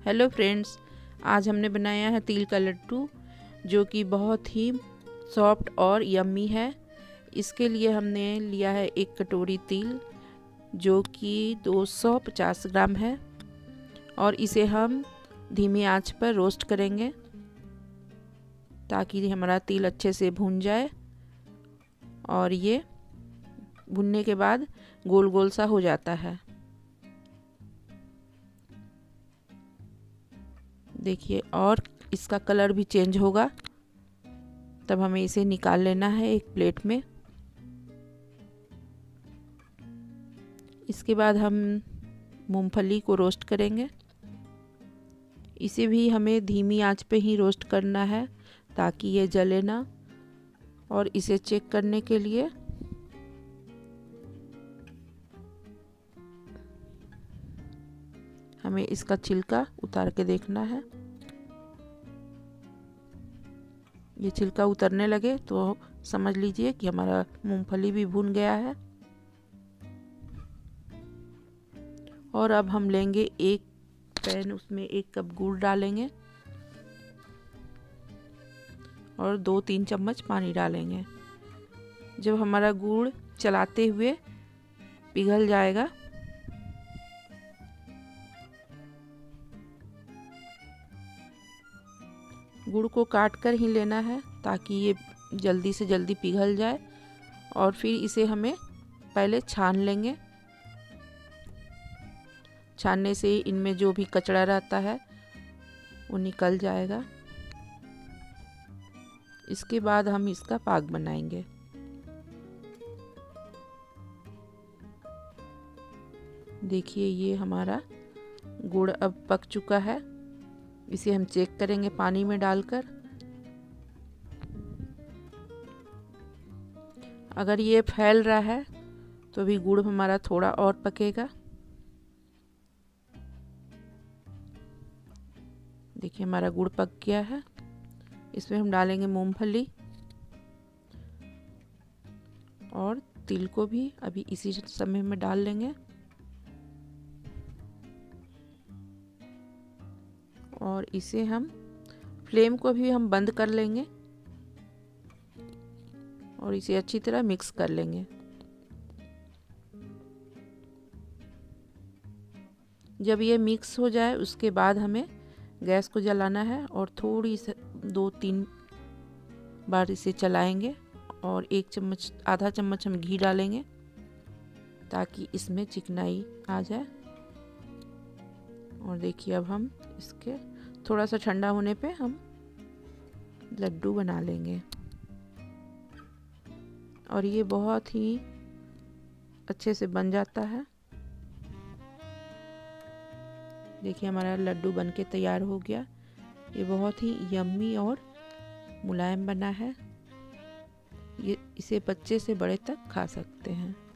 Hello friends, आज हमने बनाया है तिल का लड्डू जो कि बहुत ही सॉफ्ट और यम्मी है। इसके लिए हमने लिया है एक कटोरी तिल जो कि 250 ग्राम है और इसे हम धीमी आंच पर रोस्ट करेंगे ताकि हमारा तिल अच्छे से भून जाए और ये भुनने के बाद गोल गोल सा हो जाता है। देखिए, और इसका कलर भी चेंज होगा, तब हमें इसे निकाल लेना है एक प्लेट में। इसके बाद हम मूंगफली को रोस्ट करेंगे। इसे भी हमें धीमी आंच पे ही रोस्ट करना है ताकि ये जले ना। और इसे चेक करने के लिए हमें इसका छिलका उतार के देखना है। ये छिलका उतरने लगे तो समझ लीजिए कि हमारा मूंगफली भी भून गया है। और अब हम लेंगे एक पैन, उसमें 1 कप गुड़ डालेंगे और 2-3 चम्मच पानी डालेंगे। जब हमारा गुड़ चलाते हुए पिघल जाएगा गुड़ को काट कर ही लेना है ताकि ये जल्दी से जल्दी पिघल जाए। और फिर इसे हमें पहले छान लेंगे। छानने से इनमें जो भी कचरा रहता है वो निकल जाएगा। इसके बाद हम इसका पाक बनाएंगे। देखिए, ये हमारा गुड़ अब पक चुका है। इसे हम चेक करेंगे पानी में डालकर। अगर ये फैल रहा है तो भी गुड़ हमारा थोड़ा और पकेगा। देखिए, हमारा गुड़ पक गया है। इसमें हम डालेंगे मूंगफली और तिल को भी अभी इसी समय में डाल लेंगे। और इसे हम फ्लेम को भी हम बंद कर लेंगे और इसे अच्छी तरह मिक्स कर लेंगे। जब ये मिक्स हो जाए उसके बाद हमें गैस को जलाना है और थोड़ी सी 2-3 बार इसे चलाएंगे और 1 चम्मच आधा चम्मच हम घी डालेंगे ताकि इसमें चिकनाई आ जाए। और देखिए, अब हम इसके थोड़ा सा ठंडा होने पे हम लड्डू बना लेंगे और ये बहुत ही अच्छे से बन जाता है। देखिए, हमारा लड्डू बनके तैयार हो गया। ये बहुत ही यम्मी और मुलायम बना है। ये इसे बच्चे से बड़े तक खा सकते हैं।